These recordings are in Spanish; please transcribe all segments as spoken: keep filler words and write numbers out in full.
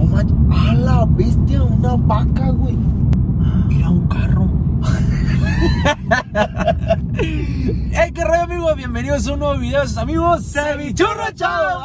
manches, a la bestia, una vaca, güey. Mira, un carro. Hey, qué rollo, amigos, bienvenidos a un nuevo video de sus amigos Cevichurro Chavo.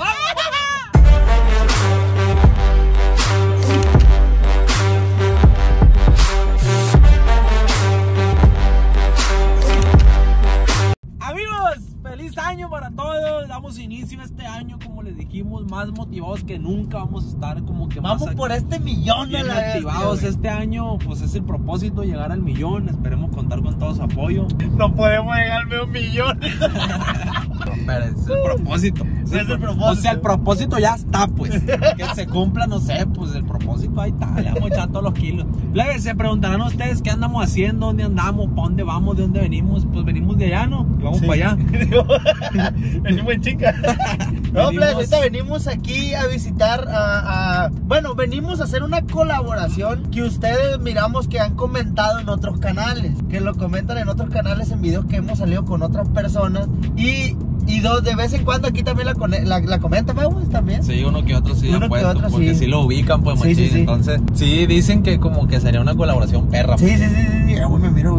Feliz año para todos, damos inicio a este año, como les dijimos, más motivados que nunca. Vamos a estar como que vamos más por este millón de la motivados este año, pues es el propósito, llegar al millón. Esperemos contar con todo su apoyo. No podemos llegar al medio millón. No, pero es el propósito. Es el, es el propósito. O sea, el propósito ya está, pues. Que se cumpla, no sé, pues el propósito ahí está. Le vamos a echar todos los kilos. Plebes, se preguntarán a ustedes qué andamos haciendo, dónde andamos, para dónde vamos, de dónde venimos. Pues venimos de allá, ¿no? Y vamos sí. para allá. Venimos en chica. No, plebes, ahorita venimos aquí a visitar a, a... Bueno, venimos a hacer una colaboración que ustedes miramos que han comentado en otros canales. Que lo comentan en otros canales en videos que hemos salido con otras personas. Y... Y dos, de vez en cuando aquí también la, la, la comentan, ¿me también? Sí, uno que otro sí uno ha puesto, que otro, porque sí. sí lo ubican, pues, sí, machín. Sí, sí. Entonces, sí, dicen que como que sería una colaboración perra. Sí, sí, sí, sí, sí. Me miro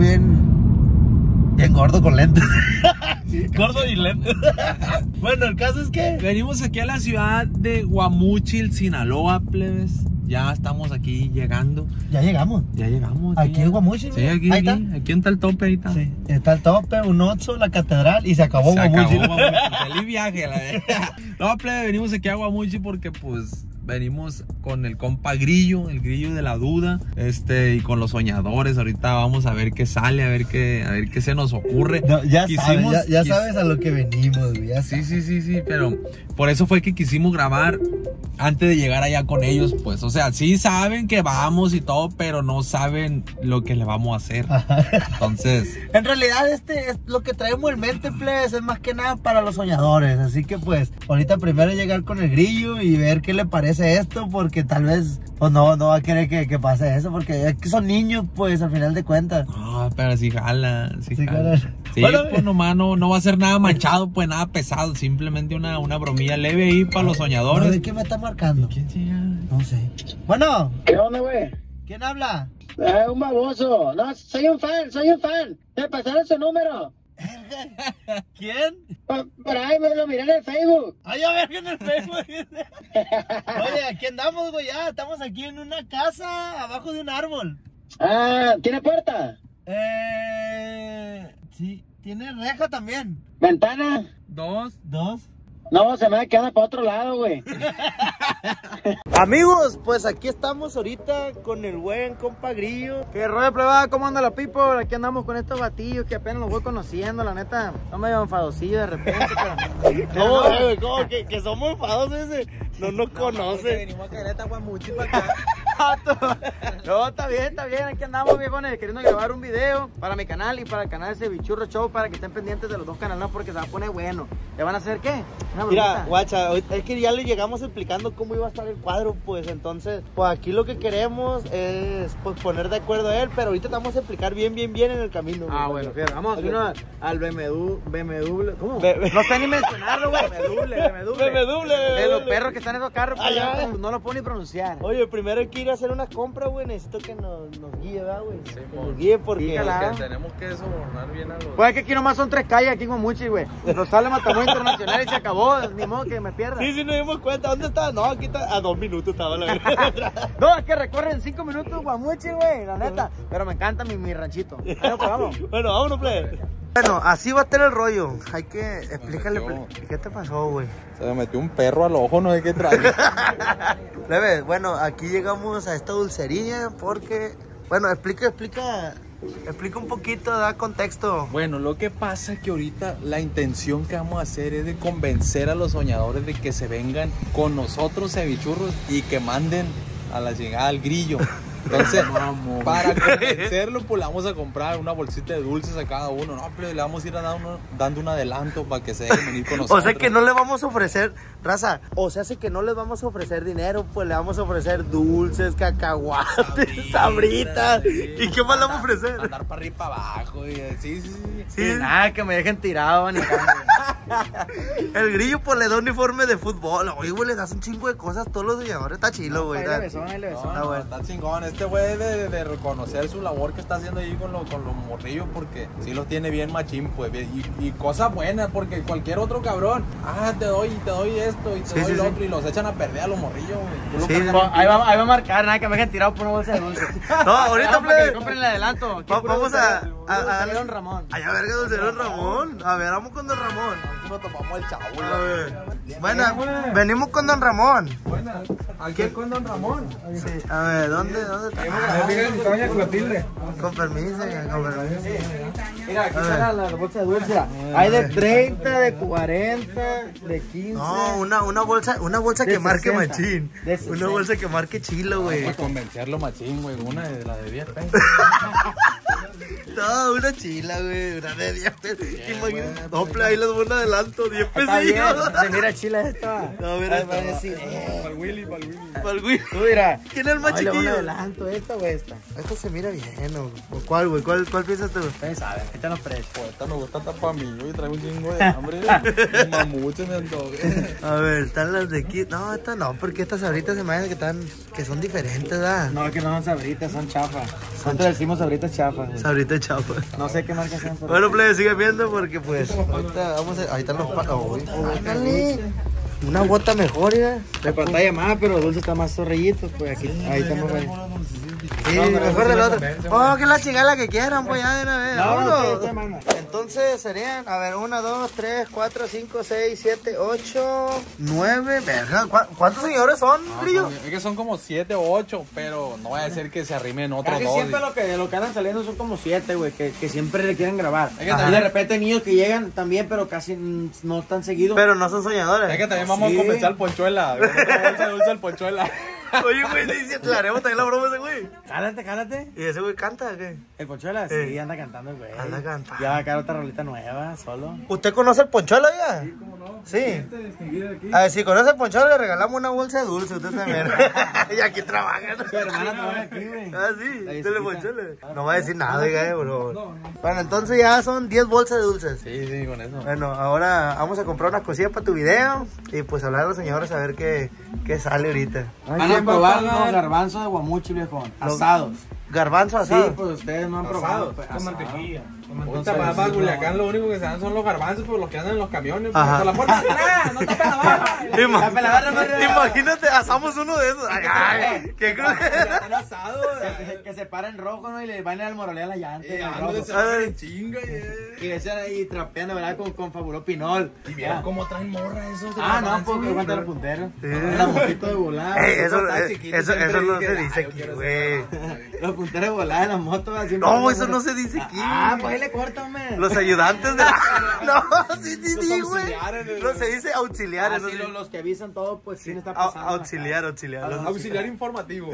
bien, bien gordo con lentes. Sí, gordo y lentes. Bueno, el caso es que... venimos aquí a la ciudad de Guamúchil, Sinaloa, plebes. Ya estamos aquí llegando. Ya llegamos. Ya llegamos. Aquí en Guamúchil. Sí, aquí, ahí aquí, está. Aquí está el tope, ahí está. Sí, está el tope, un Oxxo, la catedral y se acabó se Guamúchil. Acabó Guamúchil. Feliz viaje, la verdad. No, plebe, venimos aquí a Guamúchil porque pues venimos con el compa Grillo, el Grillo de la duda, este, y con los soñadores. Ahorita vamos a ver qué sale, a ver qué, a ver qué se nos ocurre. No, ya quisimos, sabes, ya, ya quis... sabes a lo que venimos, güey. Ya sí, sí, sí, sí, pero por eso fue que quisimos grabar antes de llegar allá con ellos, pues, o sea, sí saben que vamos y todo, pero no saben lo que le vamos a hacer. Entonces, en realidad este es lo que traemos en mente, please, es más que nada para los soñadores, así que pues, ahorita primero llegar con el Grillo y ver qué le parece esto, porque tal vez, pues no, no va a querer que, que pase eso, porque es que son niños, pues, al final de cuentas. No, pero sí jala, sí, sí jala. jala. Sí, bueno, pues nomás no, no va a ser nada manchado, pues nada pesado, simplemente una, una bromilla leve ahí para los soñadores. ¿De qué me está marcando? ¿Quién llega? No sé. Bueno. ¿Qué onda, güey? ¿Quién habla? Eh, un baboso. No, soy un fan, soy un fan. Me pasaron su número. ¿Quién? Por, por ahí me lo miré en el Facebook. Ay, a ver, en el Facebook. Oye, aquí andamos, güey, ya. Estamos aquí en una casa, abajo de un árbol. Ah, ¿tiene puerta? Eh... Sí, tiene reja también. ¿Ventana? Dos. Dos. No, se me ha quedado para otro lado, güey. Amigos, pues aquí estamos ahorita con el buen compa Grillo. ¿Qué rollo, plebada? ¿Cómo anda la people? Aquí andamos con estos batillos que apenas los voy conociendo, la neta. Son medio enfadosillos de repente, pero... ¿Cómo, no, güey? ¿Cómo? ¿Que, que somos enfadosos ese? No nos no, conoce. Venimos a caer Guamúchil para acá. No, está bien, está bien. Aquí andamos, viejones, queriendo grabar un video para mi canal y para el canal de Cevichurro Show, para que estén pendientes de los dos canales, porque se va a poner bueno. ¿Le van a hacer qué? Mira, guacha, es que ya le llegamos explicando cómo iba a estar el cuadro, pues entonces, pues aquí lo que queremos es pues poner de acuerdo a él, pero ahorita te vamos a explicar bien, bien, bien en el camino. Ah, bueno, fíjate, vamos a subirnos okay. al B M W, B M W, ¿cómo? Be no sé ni mencionarlo, güey. B M W, B M W. B M W. De los perros que están en esos carros, pues, ah, ya, no lo puedo ni pronunciar. Oye, primero hay que ir a hacer unas compras, güey, necesito que nos, nos guíe, ¿verdad, güey? Sí, que nos guíe porque... Sí, porque tenemos que sobornar bien a los... Pues es que aquí nomás son tres calles aquí en Guamúchil, güey. Nos sale Matamoros Internacional y se acabó, ni modo que me pierda. Sí, sí, nos dimos cuenta. ¿Dónde está? No, aquí está. A dos minutos estaba la verdad. No, es que recorren cinco minutos Guamúchil, güey, la neta. Pero me encanta mi, mi ranchito. Bueno, pues vamos. Bueno, vámonos, plebe. Bueno, así va a estar el rollo. Hay que explicarle. ¿Qué te pasó, güey? Se me metió un perro al ojo, no sé qué trae. Plebe, bueno, aquí llegamos a esta dulcería porque... Bueno, explica, explica... Explica un poquito, da contexto. Bueno, lo que pasa es que ahorita la intención que vamos a hacer es de convencer a los soñadores de que se vengan con nosotros, cevichurros, y que manden a la llegada al Grillo. Entonces, para convencerlo, pues le vamos a comprar una bolsita de dulces a cada uno. No, pero le vamos a ir a dar uno, dando un adelanto para que se dejen venir con nosotros. O sea que no le vamos a ofrecer, raza, o sea, sí que no les vamos a ofrecer dinero, pues le vamos a ofrecer dulces, cacahuates, sabritas. Sí. ¿Y qué más le vamos a ofrecer? Andar para arriba y para abajo. Y, sí, sí, sí. Sí. Y nada, que me dejen tirado, ni El grillo pues le da uniforme de fútbol. Oye, güey, le das un chingo de cosas a todos los diseñadores. Está chilo, güey. Ahí le besó, ahí le besó. No, Ah, no, bueno. está chingón. Este güey de, de reconocer su labor que está haciendo ahí con, lo, con los morrillos, porque sí los tiene bien machín, pues. Y, y cosas buenas, porque cualquier otro cabrón, ah, te doy, te doy esto y te Sí, doy sí, lo sí. otro, y los echan a perder a los morrillos, güey. Tú los Sí. cargas Pues, bien ahí, va, ahí va a marcar, nada, que me dejen tirado por una bolsa de dulce. No, ahorita, Vamos, para que plebe. le compren el adelanto. Va- vamos a- a- a- a Don Ramón. Allá, verga, dulce Don Ramón. A ver, vamos con Don Ramón. Aquí nos tomamos el chavo, güey. A ver. Bueno, venimos con Don Ramón. Buenas. Aquí es con Don Ramón. Sí, a ver, ¿dónde, dónde está? con la tilde. Con permiso, con permiso. Mira, aquí A ver. está la, la bolsa de dulce. Mira. Hay de treinta, de cuarenta, de quince. No, una, una bolsa, una bolsa De que marque sesenta. machín. De Una sesenta. bolsa que marque chilo, güey. Para convencerlo machín, güey. Una de la de diez pesos. No, una chila, güey. Una de diez pesos. Imagínate. No, plebe, ahí les voy un adelanto. diez Está bien, pesos. se mira chila esta. No, mira, Ahí va a esta. decir, eh, Para el Willy, para el Willy. Para el güey. tú mira. ¿Quién es el más Ay, le voy a un chiquillo? adelanto, esta o esta. Esto se mira bien, ¿o? ¿O cuál, güey? ¿Cuál, cuál piensas tú? Ustedes saben, esta los precios. Pues esta me gusta hasta para mí, güey. Traigo un chingo de hambre. Mamucho me antoje. A ver, están las de aquí. No, estas no, porque estas ahorita se me hacen que están, que son diferentes, ¿verdad? No, que no son sabritas, son chafas. Nosotros decimos sabritas chafas, güey. Sabrita chapa. No sé qué marca sean. pero- Bueno, plebe, sigue viendo porque pues ahorita vamos a, ahí están los palos. Ándale. Una bota mejor, ya. De pantalla más, pero dulce está más zorrillito, pues aquí, ahí estamos, güey. Sí, mejor de la otra. Oh, que la chingada que quieran, pues ya de una vez. No, no, Vámonos. ¿qué te manda? Entonces serían, a ver, uno, dos, tres, cuatro, cinco, seis, siete, ocho, nueve. Verga, ¿cu- ¿cuántos señores son, Grillo? Es que son como siete o ocho, pero no vaya a ser que se arrimen otros Casi dos. siempre lo que, lo que andan saliendo son como siete, güey, que, que siempre le quieren grabar. Es que Y también- de repente niños que llegan también, pero casi mm, no tan seguido. Pero no son soñadores. Es que también vamos Sí. a convencer al Ponchuela. Bolsa de dulce al Ponchuela. Oye, güey, le dice, le haremos también la broma a ese güey. Cálate, cálate. ¿Y ese güey canta o qué? El Ponchuela, Eh. sí, anda cantando el güey. Anda cantando. Ya va a caer otra rolita nueva, solo. ¿Usted conoce el Ponchola ya? Sí, cómo no. Sí. A ver, si conoce el Ponchola, le regalamos una bolsa de dulce, usted también. Y aquí trabajan. Su hermana trabaja aquí, güey. Ah, sí, La dele visita. Ponchola. No va a decir nada, oiga, eh, por favor. Bueno, entonces ya son diez bolsas de dulces. Sí, sí, con eso. Bueno, ahora vamos a comprar unas cosillas para tu video y pues hablar a los señores a ver qué, qué sale ahorita. Van a probar los garbanzos de guamuchi, viejo. Asados. Garbanzo Sí, asado. pues ustedes no han probado. Pues, con asado. mantequilla. Entonces, Ahorita para, sí, para no. Culiacán lo único que se dan son los garbanzos, pero los que andan en los camiones. pues, Ajá. por la puerta de atrás, no tapen la barra. Ima- Tape la barra, Mario. Imagínate, asamos uno de esos. Ay, ay, qué cruz. Están asados. Que, se- que se para en rojo, ¿no? Y le van a almorolear la llanta. Eh, en el ándale, rojo. se van en chinga. eh. Y decían ahí trapeando, ¿verdad? Con, con Fabulo Pinol. Y vieron cómo traen morra esos. de Ah, no, garbanzo, porque güey. aguanta los punteros. Sí. La motito de volada. Ey, eso, está eh, chiquito, eso, siempre eso no dije, se dice "Ay, yo aquí, quiero güey. Los punteros de volada en las motos. siempre No, andan eso por- no se dice aquí. Ah, pues ahí le corta, hombre. Los ayudantes de la... No, sí, sí, Los sí, güey. auxiliares, güey. No se dice auxiliares. Ah, no sí, se- los, los que avisan todo, pues sí, está Au- pasando. Auxiliar, auxiliar. los- Auxiliar informativo.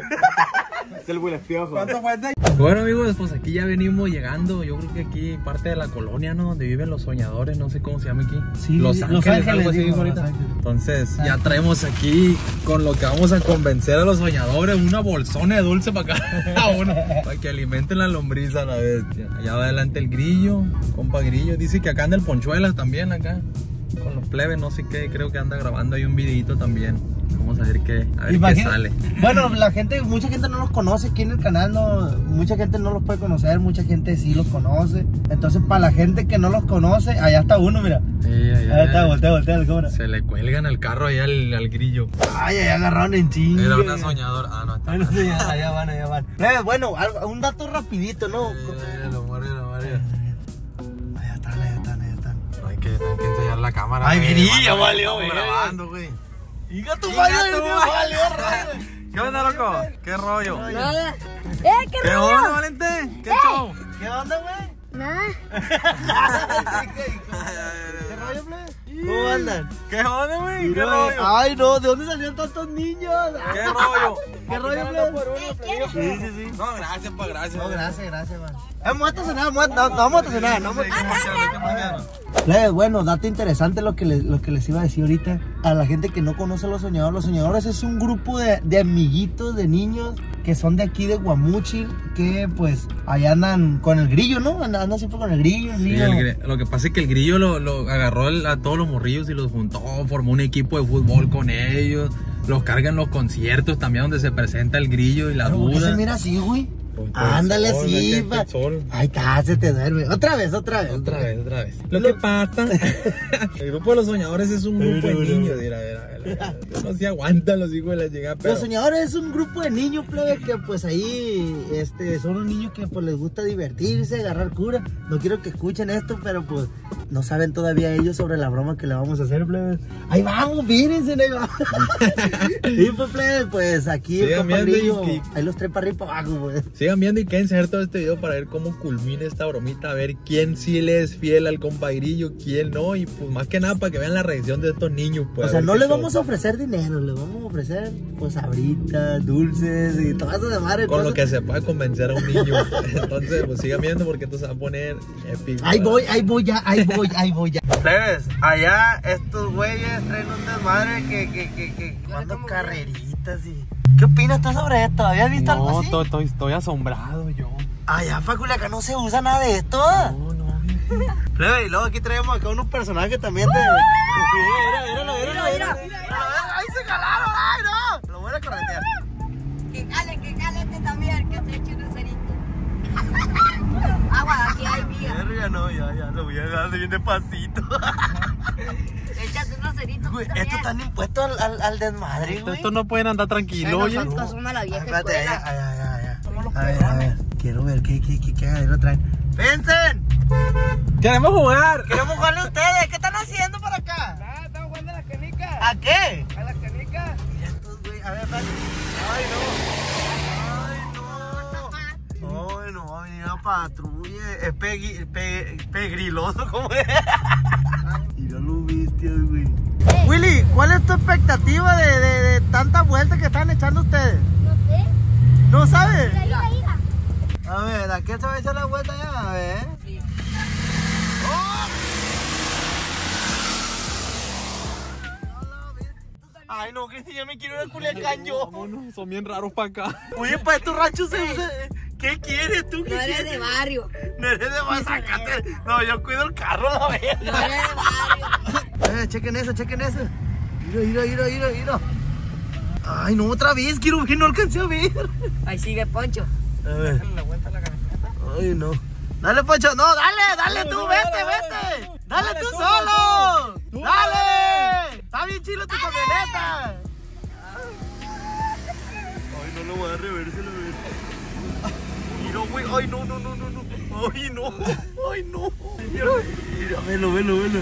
Es el Will Espiojo. ¿Cuánto fue este? Bueno amigos, pues aquí ya venimos llegando. Yo creo que aquí parte de la colonia, ¿no? Donde viven los soñadores, no sé cómo se llama aquí. Sí, Los Los Ángeles, Ángeles, algo así digo, dijo ahorita. Los Ángeles. Entonces ya traemos aquí con lo que vamos a convencer a los soñadores una bolsona de dulce para cada uno, para que alimenten la lombriz a la bestia. Allá va adelante el grillo, compa grillo. Dice que acá anda el Ponchuelas también acá. Con los plebes, no sé qué, creo que anda grabando ahí un videito también. Vamos a ver qué, a ver Imagina- qué sale. Bueno, la gente, mucha gente no los conoce aquí en el canal, no, mucha gente no los puede conocer, mucha gente sí los conoce. Entonces, para la gente que no los conoce, allá está uno, mira. Sí, allá- Ahí está, voltea, voltea la cámara. Se le cuelgan el carro ahí al, al grillo. Ay, allá agarraron en chingue. Era una soñadora. Ah, no, está. Ay, no sé, ya- allá van, allá van. Eh, bueno, algo- un dato rapidito, ¿no? Lo muere, lo muere. Allá están, allá están, allá están. Hay que, hay que enseñar la cámara. Ay, güey. grillo, Estamos valió, güey. grabando, güey. ¡Higa tu Higa madre! tu Dios, madre. valió, rey. ¿Qué onda, loco? ¿Qué rollo? Nada. ¿Eh? ¿Qué ¿Qué rollo? onda, Valente? ¿Qué show? ¿Qué onda, güey? Nada. ¿Qué rollo, plebe? ¿Cómo andan? ¿Qué onda, güey? ¿Qué Mira, rollo? Ay, no, ¿de dónde salieron tantos niños? ¿Qué rollo? ¿Qué rollo, plebe? Sí, sí, sí. No, gracias, pa, gracias. No, gracias, gracias, man. Vamos a estacionar, vamos a- no, no vamos a estacionar, no vamos a Plebe, bueno, dato interesante lo que, les, lo que les iba a decir ahorita. A la gente que no conoce a los soñadores, los soñadores es un grupo de, de amiguitos, de niños que son de aquí de Guamúchil, que pues allá andan con el grillo, ¿no? Andan, andan siempre con el grillo, el Sí, niño. el gri- lo que pasa es que el grillo lo, lo agarró el- a todos los morrillos y los juntó, formó un equipo de fútbol con ellos, los carga en los conciertos también donde se presenta el grillo y la Pero, ¿por qué se duda. mira así, güey? Pues, pues, Ándale el sol, así, el pa. sol. Ahí está, se te duerme. Otra vez, otra vez. Otra vez, otra vez. Lo que pasa, el grupo de los soñadores es un grupo de niños. Mira, mira, mira, mira. No se aguantan los hijos de la llegada, pero Los soñadores es un grupo de niños, plebe, que pues ahí este, son unos niños que pues les gusta divertirse, agarrar cura. No quiero que escuchen esto, pero pues no saben todavía ellos sobre la broma que le vamos a hacer, plebe. Ahí vamos, mírense, ahí vamos. Y pues, plebe, pues aquí el Sigan compa viendo y- Grillo, y- ahí los tres para arriba y para abajo, pues. sigan viendo y quédense a ver todo este video para ver cómo culmina esta bromita, a ver quién sí le es fiel al compa Grillo, quién no, y pues más que nada para que vean la reacción de estos niños. Pues, O a sea, ver no qué les show. vamos a ofrecer dinero, les vamos a ofrecer pues sabritas, dulces y todo eso de madre. Con lo cosas. que se pueda convencer a un niño. Entonces, pues sigan viendo porque esto se va a poner épico. Ahí voy, ahí voy ya, ahí voy, ahí voy ya. Plebes, allá estos güeyes traen un desmadre que, que, que, que jugando carreritas y... ¿Qué opinas tú sobre esto? ¿Habías visto algo No, así? to- to- estoy asombrado yo. Allá, Faculiaca, no se usa nada de esto. No, no. Plebe, y luego aquí traemos acá unos personajes también de... Mira, míralo, míralo, míralo. ¡Ay, se jalaron! ¡Ay, no! Lo voy a corretear. Que cale, que cale este también, que se eche un cerito. Agua, aquí hay vía. Ya no, ya, ya, lo voy a dar bien despacito. Échate unos ceritos. Güey, también. estos están impuestos al, al, al desmadre, Esto- güey. Estos no pueden andar tranquilos, Bueno, oye. nosotros somos la vieja Espérate, ya, escuela. ya, ya, ya. Somos los A ver, a ver. Quiero ver qué, qué, qué, qué agadero traen. ¡Pensen! ¡Queremos jugar! Queremos jugarle a ustedes. ¿Qué están haciendo por acá? Ah, estamos jugando a las canicas. ¿A qué? A las canicas. Mira estos, güey. A ver, espérate. Ay, no. Ay, no. Ay, no. Va a venir una patrulla. Es pegui, pe, pegriloso, ¿cómo es? Mira los bestias, güey. Willy, ¿cuál es tu expectativa de, de, de tanta vuelta que están echando ustedes? No sé. ¿No sabes? Mira, mira, mira. A ver, ¿a qué se va a echar la vuelta ya? A ver. Sí. ¡Oh! Ay, no, Cristi, ya me quiero ir a Culiacán yo. Vámonos, son bien raros para acá. Oye, para estos ranchos se usa. ¿Qué quieres tú? ¿Qué No eres quieres? de barrio. No eres de más, sácate. No, yo cuido el carro, la No verdad. eres de barrio. Eh, chequen eso, chequen eso. Mira, mira, mira, mira, mira. Ay, no, otra vez, quiero ver, no alcancé a ver. Ahí sigue Poncho. A ver. Ay, no. Dale, Poncho. No, dale, dale tú, vete, vete. Dale tú solo. Dale. Está bien chilo tu camioneta. Ay, no lo voy a reverse, lo voy Mira, güey. Ay, no, no, no, no, no. Ay, no. Ay, no. Mira, mira, velo, velo, velo.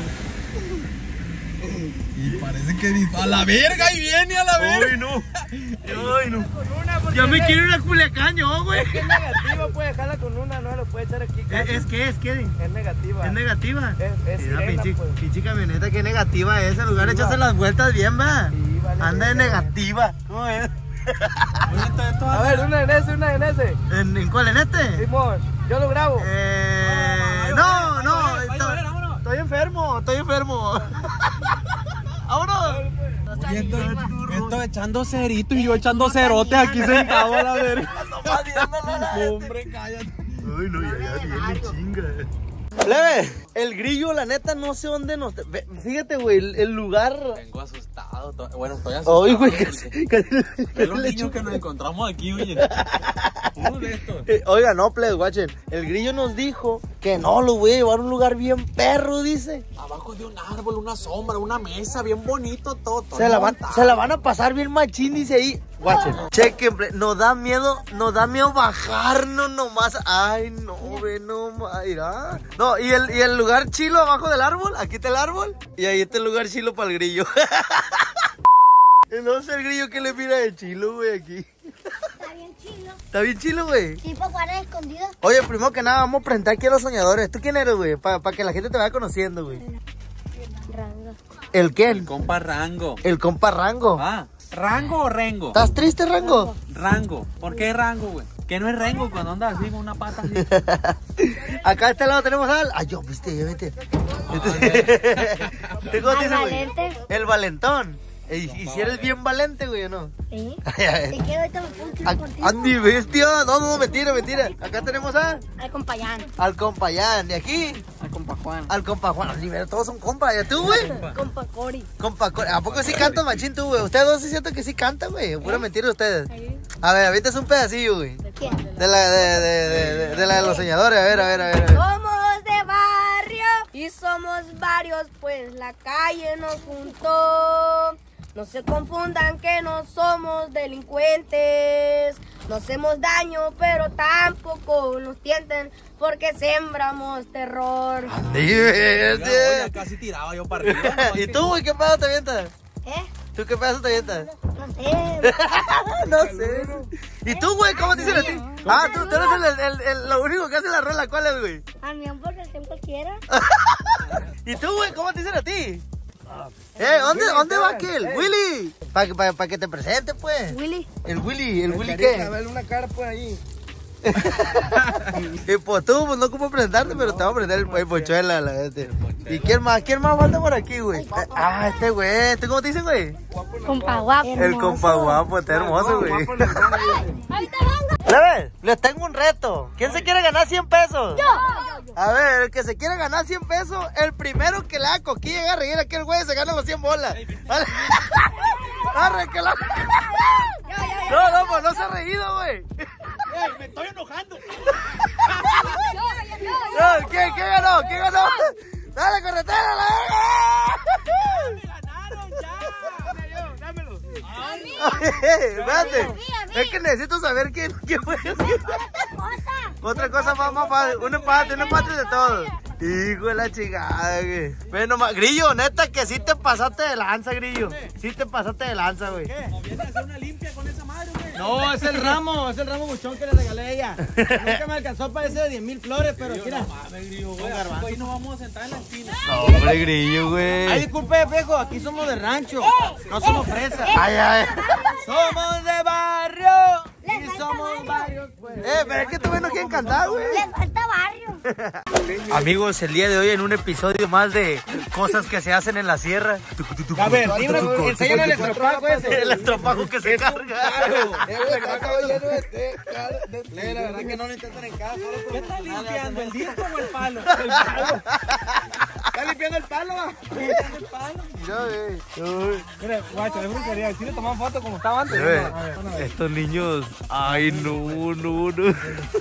Y parece que dice, a la verga, y viene a la verga. Ay, no. Ay, no. Ya me quiero ir a Culiacán yo, güey. Es negativa, puede dejarla con una, no lo puede echar aquí. ¿Es, es que es que Es negativa. es negativa? Es- es Mira, sirena, pinche, pues. pinche camioneta, que negativa es. En lugar de Sí, echarse va. las vueltas bien, va. Sí, vale, Anda de verga. negativa. ¿Cómo es? A ver, una en ese, una en ese. ¿En, en cuál? ¿En este? Simón, yo lo grabo. Eh, no, no. Estoy, estoy enfermo, estoy enfermo. ¡Vámonos! Oye, esto, esto echando cerito y yo echando cerote aquí sentado a la verga. Nomás viéndolo, la- Hombre, cállate. Ay, no, ya, ya, viene chinga. Plebe, el grillo, la neta, no sé dónde nos... ve- Fíjate, güey, el, el lugar... Vengo asustado. to- Bueno, estoy asustado. Ay, güey, porque- casi, casi Ve los le niños echo- que nos encontramos aquí, oye. Uno de estos. Eh, Oiga, no, plebes, guachen. El grillo nos dijo que no, lo voy a llevar a un lugar bien perro, dice. Abajo de un árbol, una sombra, una mesa, bien bonito todo. todo Se la, van, montado. se la van a pasar bien machín, dice ahí. Guachen, chequen, ple- nos da miedo, nos da miedo bajarnos nomás. Ay, no, ve nomás, mira. No, y el, y el lugar chilo abajo del árbol, aquí está el árbol, y ahí está el lugar chilo para el grillo. No sé el grillo que le mira de chilo, güey, aquí. Está bien chilo. Está bien chilo, güey. Sí, para jugar a escondidas. Oye, primero que nada, vamos a presentar aquí a los soñadores. ¿Tú quién eres, güey? Para que la gente te vaya conociendo, güey. Rango. ¿El quién? El compa Rango. El compa Rango. Ah, ¿Rango o Rengo? ¿Estás triste, Rango? Rango. ¿Por qué Rango, güey? Que no es Rengo cuando anda así con una pata así. Acá a este lado tenemos al... Ay, yo, viste, yo, viste. ¿Tú cómo te dices, güey? Valente. El valentón. ¿Y, y si eres bien valente, güey, o no? ¿Sí? Ay, ay. ¿Y qué ahorita me puedo tirar contigo? Andy, bestia. No, no, mentira, mentira. Acá tenemos a... Al compañán. Al compa Yan. Y aquí... Al compa Juan. Al compa Juan. Andy, todos son compas. ¿Y tú, güey? Compa Cori. Compa, ¿a poco sí cantas, machín, tú, güey? Ustedes dos sí siento que sí cantan, güey. Pura mentira de ustedes. A ver, ahorita es un pedacillo, güey. ¿De quién? De la de, de, de, de, de la de los soñadores. A ver, a ver, a ver. A ver. Somos de barrio y somos varios, pues la calle nos juntó. No se confundan que no somos delincuentes. No hacemos daño, pero tampoco nos tienten porque sembramos terror. Andy, Oye, bestia. casi tiraba yo para arriba. ¿no? ¿Y tú, güey, qué pedazo te avientas? ¿Eh? ¿Tú qué pedazo te avientas? No sé. No sé. ¿Y tú, güey, cómo te dicen a ti? Ah, tú, tú eres el, el, el, lo único que hace la rola. ¿Cuál es, güey? A mi amor, que sea cualquiera. ¿Y tú, güey, cómo te dicen a ti? Eh, ¿dónde, ¿dónde va aquel? Willy. Para que, pa, pa que te presente, pues. Willy. El Willy, ¿el Willy qué? A ver una cara por ahí. Y pues tú, pues no ocupo presentarte, pero te voy a prender el, el Ponchuela, la gente. ¿Y quién más? ¿Quién más falta por aquí, güey? Ah, este güey. ¿Tú cómo te dicen, güey? Compa guapo. El compa guapo, está hermoso, güey. Ahorita vengo. A ver, les tengo un reto. ¿Quién se quiere ganar cien pesos? Yo. A ver, el que se quiere ganar cien pesos, el primero que le haga coquilla y haga reír a aquel güey se gana los cien bolas. ¿Vale? Arre, que la... No, no, pues no se ha reído, güey. Me estoy enojando. No, ¿quién, ¿Quién ganó? ¿Quién ganó? Dale, corretera, la verga. Ganaron ya. Dámelo. Espérate, es que necesito saber quién, quién fue. Otra cosa más, más fácil, un empate, un empate de todo. Hijo de la chingada, güey. Bueno, ma- Grillo, neta que sí te pasaste de lanza, Grillo. Sí te pasaste de lanza, güey. ¿O vienes a hacer una limpia con esa madre, güey? No, es el ramo, es el ramo buchón que le regalé a ella. Nunca me alcanzó para ese de diez mil flores, pero mira. Ahí nos vamos a sentar en la esquina. No, hombre, Grillo, Ay, güey. disculpe, viejo, aquí somos de rancho, no somos fresas. Ay, ay. Somos de barrio y somos varios, pues. Eh, pero es que tú ves no quieren cantar, güey. Le falta barrio. Amigos, el día de hoy en un episodio más de cosas que se hacen en la sierra. A ver, dime, enséñame el estropajo ese. El estropajo que se carga. La verdad que no lo intentan en casa. ¿Qué está limpiando? ¿El disco o el palo? ¿Está limpiando el palo? ¿Limpiando el palo? Ya, güey. Mira, guacho, es brujería. Si le toman foto como estaba antes. Ve, A ver, una vez. estos niños, ay no, no, no.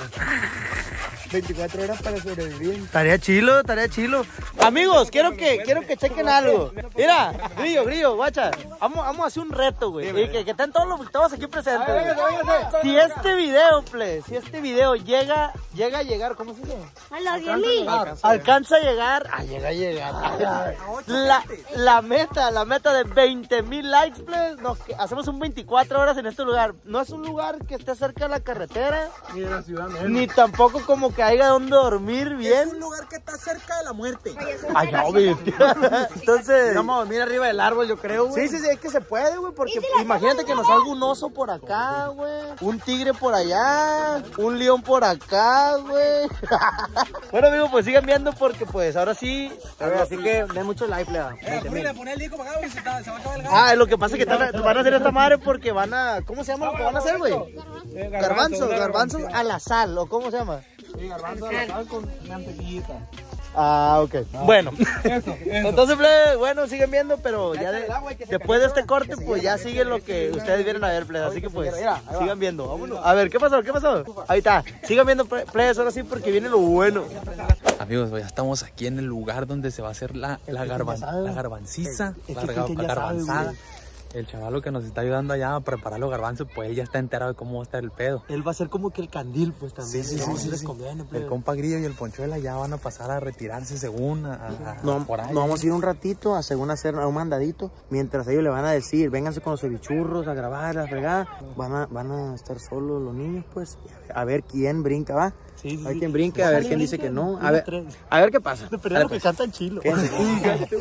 veinticuatro horas para sobrevivir. Tarea chilo, tarea chilo. Amigos, quiero que, quiero que chequen algo. Mira, Grillo, Grillo, guacha. Vamos, vamos a hacer un reto, güey. Y que, que estén todos los todos aquí presentes. güey. Si este video, play, si este video llega, llega a llegar, ¿cómo se llama? A los diez mil. Alcanza a llegar, ah, llega a llegar. La, la meta, la meta de veinte mil likes, play, nos que- hacemos un veinticuatro horas en este lugar. No es un lugar que esté cerca de la carretera, Ni de la ciudad, ni tampoco como que haya donde dormir bien. lugar que está cerca de la muerte. Ay, no, güey. Entonces, Vamos a dormir arriba del árbol, yo creo, güey. sí, sí, sí, es que se puede, güey, porque imagínate que nos salga un oso por acá, güey, un tigre por allá, un león por acá, güey. Bueno, amigos, pues sigan viendo porque, pues, ahora sí. A ver, así que den mucho like, le da. Le poné el disco para acá, güey, se, está- se va a acabar el gas. Ah, lo que pasa es que están a- van a hacer esta madre porque van a, ¿cómo se llama lo que van a hacer, güey? Garbanzos, garbanzos a la sal, ¿o cómo se llama? Sí, garbanzo a la sal con mantequillita. Ah, ok. Bueno. Eso, eso. Entonces, plebe, bueno, siguen viendo, pero ya de- después de este corte, pues ya sigue lo que ustedes vienen a ver, plebe. Así que pues, sigan viendo. Vámonos. A ver, ¿qué pasó? ¿Qué pasó? Ahí está. Sigan viendo, plebe, ahora sí, porque viene lo bueno. Amigos, pues ya estamos aquí en el lugar donde se va a hacer la, la, garban, la garbanciza, Es la, que garga- Cristian ya la sabe, garbanzada. güey. El chavalo que nos está ayudando allá a preparar los garbanzos, pues él ya está enterado de cómo va a estar el pedo. Él va a ser como que el candil, pues también. Sí, sí, sí, sí, les sí. conviene, El plebe. compa Grillo y el Ponchuela ya van a pasar a retirarse según a, a- No, por ahí. nos vamos a ir un ratito a según hacer un mandadito, mientras ellos le van a decir, vénganse con los cevichurros a grabar la fregada, van a, van a estar solos los niños, pues, a ver quién brinca, va. Sí, sí, A ver sí. quién brinca, a ver quién dice que no, a Uno, ver, tres. a ver qué pasa. Pero Dale, lo que pues. cantan chilo.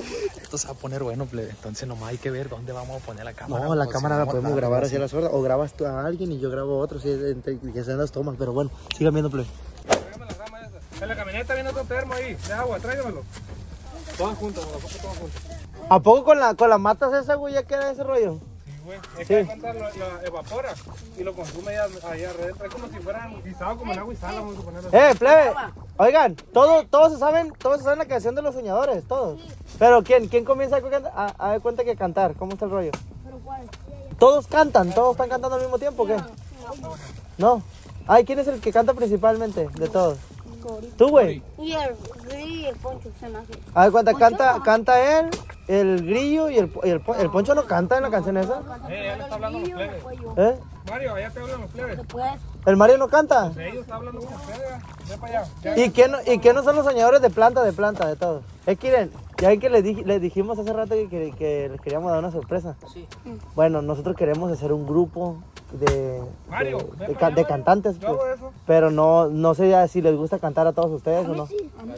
esto se va a poner bueno, plebe. Entonces nomás hay que ver dónde vamos a poner la cámara. No, la pues, cámara la vamos a podemos dar grabar así. así a la sorda. O grabas tú a alguien y yo grabo a otro. Si es entre que sean las tomas. Pero bueno, sigan viendo, plebe. En la camioneta viene otro termo ahí, de agua, tráigamelo. Todas juntas, todas juntas. ¿A poco con la, con las matas esa, güey, ya queda ese rollo? Sí, güey. Es que sí. Lo, lo evapora y lo consume allá, allá adentro. Es como si fueran guisados como en agua y sal, vamos a ponerlo. Eh, plebe. Oigan, todos, todos se saben, todos se saben la canción de los soñadores, todos. Pero ¿quién, quién comienza a, a, a dar cuenta que cantar? ¿Cómo está el rollo? Todos cantan, todos están cantando al mismo tiempo, ¿o qué? No. Ay, ¿quién es el que canta principalmente de todos? ¿Tú, güey? Y el grillo y el poncho se me hace. A ver, cuenta, canta, canta él, el grillo y el, y el, el poncho no canta en la canción esa. Eh, él está hablando los plebes. ¿Eh? Mario, allá te hablan los plebes. ¿El Mario no canta? Ellos están hablando con ustedes, ve para allá. ¿Y qué no, y qué no son los soñadores de planta, de planta, de todos? Es que miren, ya ven que les, dij, les dijimos hace rato que, que, que les queríamos dar una sorpresa. Sí. Bueno, nosotros queremos hacer un grupo de, Mario, de, de, de, de cantantes, pues, eso. pero no, no sé ya si les gusta cantar a todos ustedes o no.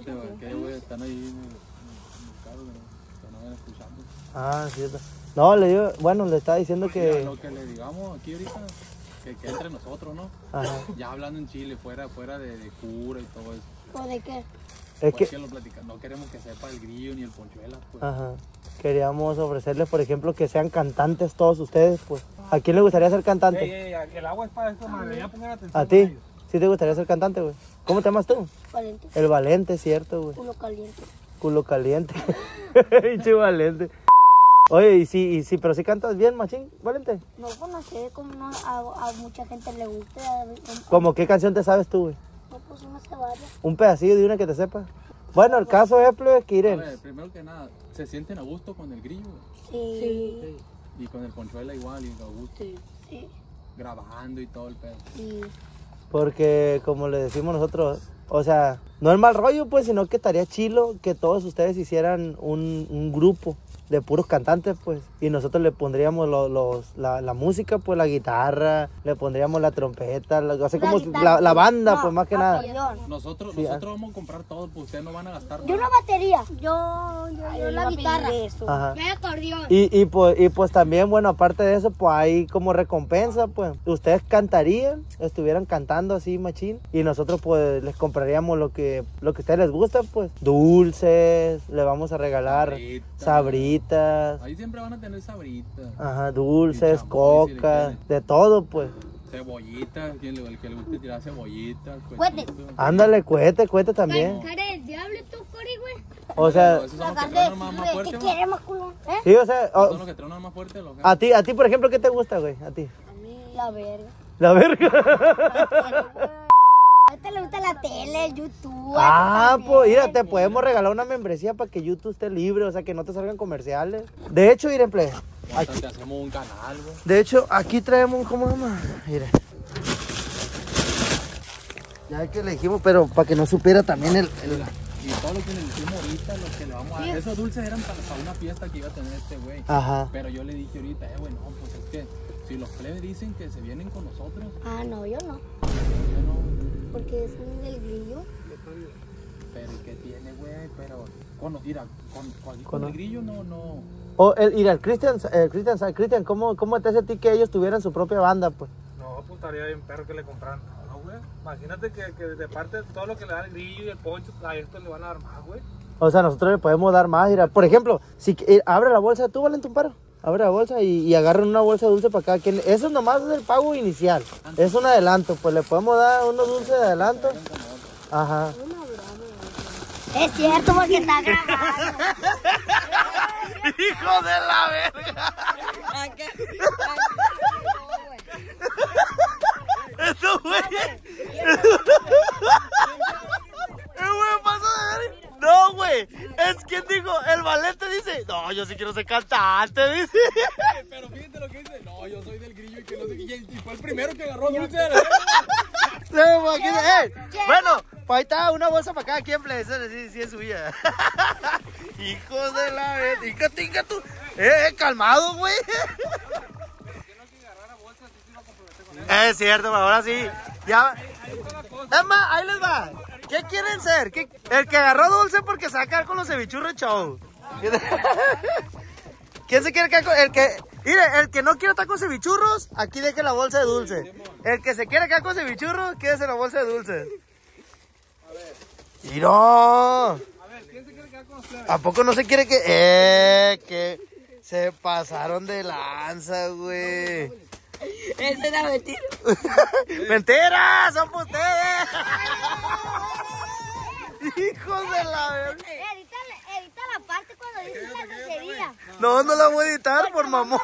Están ahí en el carro, que no ven escuchando. Ah, cierto. No, le digo, bueno, le estaba diciendo que... Lo que le digamos aquí ahorita, que, que entre nosotros, ¿no? Ajá. Ya hablando en Chile, fuera, fuera de, de cura y todo eso. ¿O de qué? Es Pues que... lo platica, no queremos que sepa el grillo ni el ponchuela, pues. Ajá. Queríamos ofrecerles, por ejemplo, que sean cantantes todos ustedes, pues. ¿A quién le gustaría ser cantante? Ey, ey, ey, el agua es para esto, madre. Ya pongan atención. ¿A ti? ¿Sí te gustaría ser cantante, güey? ¿Cómo te llamas tú? Valente. El Valente, cierto, güey. Culo caliente. Culo caliente. Pinche Valente. Oye, y sí, y sí, pero sí cantas bien, machín, Valente. No, pues no sé, como no, a, a mucha gente le gusta. A, a, ¿Cómo qué canción te sabes tú, güey? no, pues no sé varias. Un pedacillo de una que te sepa. Bueno, el caso es, plebe, que A Irene. ver, primero que nada, ¿se sienten a gusto con el grillo? Sí. Sí. Y con el ponchuela igual, y a gusto, Sí. Sí. grabando y todo el pedo. Sí. Porque, como le decimos nosotros, o sea, no es mal rollo, pues, sino que estaría chilo que todos ustedes hicieran un, un grupo de puros cantantes, pues, y nosotros le pondríamos lo- los, la, la música, pues, la guitarra, le pondríamos la trompeta, la- así La como guitarra, la, la banda, no, pues, más que nada. acordeón. Nosotros, Sí, nosotros vamos a comprar todo, pues ustedes no van a gastar Yo nada. una batería. Yo, yo, yo la guitarra. Ajá. Yo el acordeón. Y, y, pues, y pues también, bueno, aparte de eso, pues hay como recompensa, pues, ustedes cantarían, estuvieran cantando así, machín, y nosotros, pues, les compraríamos lo que, lo que a ustedes les gusta, pues, dulces, le vamos a regalar Sabritas. sabritas. Ahí siempre van a tener sabritas, Ajá, dulces, Y chamoy, si le coca, quieren. de todo, pues. cebollitas, quien le, el que le guste tirar cebollitas. Cuete. cuetitos. Ándale, cuete, cuete también. Cara del diablo, tú, Cori, güey. O sea, Esos son los que traen más, más fuerte, ¿Qué ¿no? quieres más culo? ¿Eh? sí, o sea, Esos son o- los que traen más fuerte. Los a ti, a ti, por ejemplo, ¿qué te gusta, güey? A ti. A mí, la verga. La verga. A este le gusta la tele, el YouTube. Ah, también. pues, mira, te podemos regalar una membresía para que YouTube esté libre, o sea, que no te salgan comerciales. De hecho, miren, plebe, Aquí. Te hacemos un canal, güey. de hecho, aquí traemos un, ¿cómo se llama? Mira. Ya que le dijimos, pero para que no supiera también el... el- Y todo lo que le dijimos ahorita, lo que le vamos a dar. Esos dulces eran para, para una fiesta que iba a tener este güey. Ajá. Pero yo le dije ahorita, eh, güey, no, pues es que si los plebes dicen que se vienen con nosotros, Ah, no, yo no. yo no. Porque es un del grillo. Pero ¿y qué tiene, güey? Pero, con, mira, con, con, Con- con el grillo no, no. O el, mira, el Cristian, el Cristian, Cristian, ¿cómo, ¿cómo te hace a ti que ellos tuvieran su propia banda, pues? No, pues estaría bien perro que le compraran todo, güey. Imagínate que, que de parte de todo lo que le da el grillo y el poncho, a esto le van a dar más, güey. O sea, nosotros le podemos dar más, mira. Por ejemplo, si eh, abre la bolsa, tú, Valente, un paro. Abre la bolsa y, y agarren una bolsa de dulce para cada quien. Eso nomás es el pago inicial. Es un adelanto, pues le podemos dar unos dulces de adelanto. Ajá. Es cierto, porque está grabando. ¡Hijo de la verga! ¡Eso, güey! ¡Eh, güey, pasa de ver! No, güey. Es quien dijo, el Valente dice, no, yo sí quiero ser cantante, dice. Pero fíjate lo que dice, no, yo soy del grillo y que no sé qué. Y fue el primero que agarró dulce de la Se me imagina, eh, bueno, pues ahí está una bolsa para cada quien, plebe, esa sí, sí es suya. Hijos de la verga, tinga, tinga tú. Eh, eh, calmado, güey. Es cierto, ahora sí. Ya. Es más, ahí les va. ¿Qué quieren ser? ¿Qué- El que agarró dulce porque se va a quedar con los cevichurros show. ¿Quién se quiere quedar con el que... Mire, el que no quiere tacos cevichurros, aquí deje la bolsa de dulce. El que se quiere quedar con cevichurros, quédese la bolsa de dulce. ¡Mira! A ver, ¿quién se quiere quedar con los plebes? ¿A poco no se quiere que...? Eh, que... Se pasaron de lanza, güey. Esa era mentira. ¡Mentira! ¡Son para ustedes! ¡Hijos de la verga! Edita, edita la parte cuando dices la grosería. No, no la voy a editar por mamón.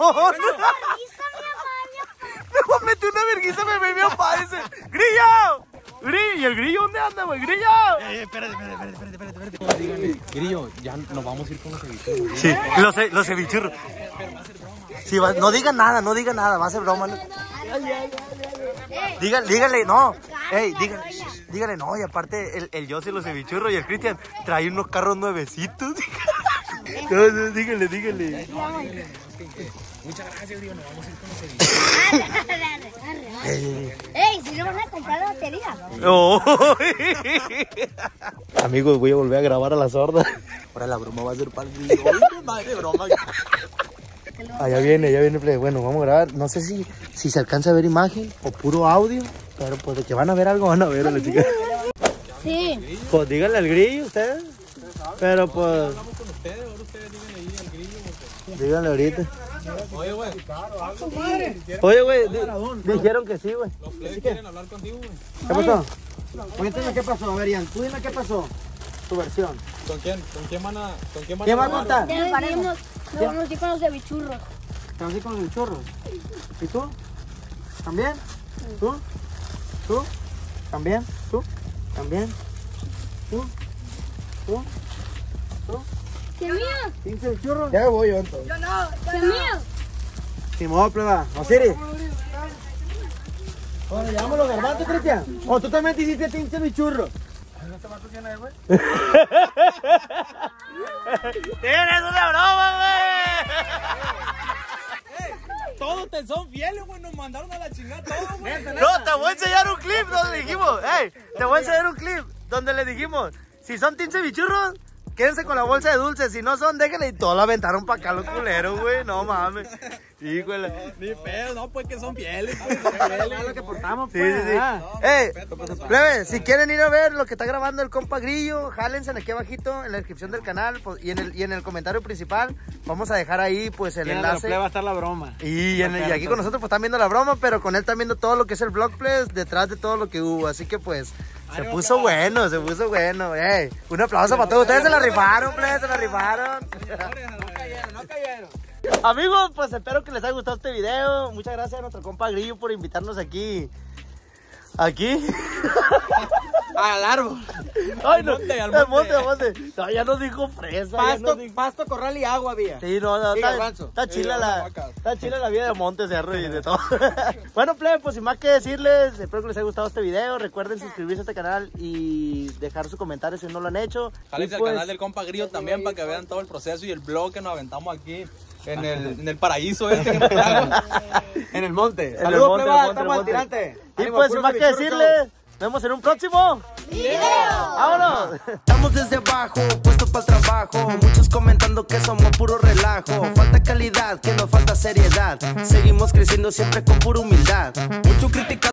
Me voy a meter una vergüenza, me ve mi papá, dice, ¡Grillo! ¡Grillo! ¿Y el grillo dónde anda, güey? ¡Grillo! Eh, espérate, espérate, espérate, espérate, espérate. Díganle, Grillo, ya nos vamos a ir con los cevichurros. Sí, los, ce- los cevichurros. Sí, va- no digan nada, no digan nada, va a ser broma. ¿No? Díganle, díganle, no. Ey, díganle, díganle, no. Y aparte, el, el José, los cevichurros y el Cristian trae unos carros nuevecitos. No, no, díganle, díganle. Muchas gracias, Grillo, nos vamos a ir con los cevichurros. Ey. Ey, si no van a comprar la batería. Oh. Amigos, voy a volver a grabar a la sorda. Ahora la broma va a ser para el Grillo. Ay, madre broma. Allá viene, allá viene. Play. Bueno, vamos a grabar. No sé si, si se alcanza a ver imagen o puro audio. Pero pues de que van a ver algo, van a ver a la chica. Sí. Pues díganle al Grillo ustedes. Pero pues... Hablamos con ustedes, ahora ustedes díganle ahí al Grillo. Porque... Díganle ahorita. Oye, güey, Oye, güey, di- dijeron que sí, güey. los plebes quieren hablar contigo, güey. ¿Qué pasó? Cuéntame qué pasó, a ver, Ian, tú dime qué pasó. Tu versión. ¿Con quién? ¿Con quién van a, con quién van ¿Quién va a grabar? contar? Te vamos, nos vamos a ir con los cevichurros. Te vas a ir con el churro. ¿Y tú? ¿También? ¿Tú? ¿Tú? ¿También? ¿Tú? ¿También? ¿Tú? ¿Tú? ¿Tú? ¿Qué mío? ¿Quince el churro? Ya voy yo entonces. ¿Qué mío? Simón, pleba. Osiris. Bueno, llevamos los garbanzos, Cristian. O tú también te hiciste quince bichurros. ¡Tienes una broma, güey! Todos te son fieles, güey, nos mandaron a la chingada todos, güey. No, te voy a enseñar un clip donde dijimos, hey, te voy a enseñar un clip donde le dijimos, si son quince bichurros, quédense con la bolsa de dulces, si no son, déjenle, y todos la aventaron para acá los culeros, güey, no mames. Híjole. Ni pedo, no, pues que son fieles, pues, son fieles. Es lo que portamos, Sí, pues. sí, sí. ah. Ey, plebe, si quieren ir a ver lo que está grabando el compa Grillo, jálense aquí abajito en la descripción del canal pues, y, en el, y en el comentario principal vamos a dejar ahí pues el ¿Quién de los enlace. plebes va a estar la broma? Y, en el- y aquí con nosotros pues están viendo la broma, pero con él están viendo todo lo que es el vlog pues, detrás de todo lo que hubo, así que pues se puso bueno, se puso bueno. Ey, un aplauso para todos ustedes, se la rifaron, plebe, se la rifaron. No cayeron, no cayeron. Amigos, pues espero que les haya gustado este video. Muchas gracias a nuestro compa Grillo por invitarnos aquí. Aquí. Al árbol. Ay, no, monte, al al monte. monte, al monte. No, ya nos dijo fresa. ya Pasto, nos dijo- pasto, corral y agua había. Sí, no, no, Y está, garbanzo. está chila Sí, la, vacas. está chila la vida de monte, cerro y de todo. Bueno, plebe, pues sin más que decirles, espero que les haya gustado este video. Recuerden suscribirse a este canal y dejar sus comentarios si no lo han hecho. Jálense Y al pues, canal del compa Grillo también para que vean todo el proceso y el blog que nos aventamos aquí en el, en el paraíso este que nos En el monte. el Saludos, monte, pleba, el monte, estamos el al monte. tirante. Y Ánimo, pues puro sin más que cevichurro decirles, show. nos vemos en un próximo ¡Video! ¡Vámonos! Estamos desde abajo, puesto para el trabajo. Muchos comentando que somos puro relajo. Falta calidad, que nos falta seriedad. Seguimos creciendo siempre con pura humildad. Mucho criticando.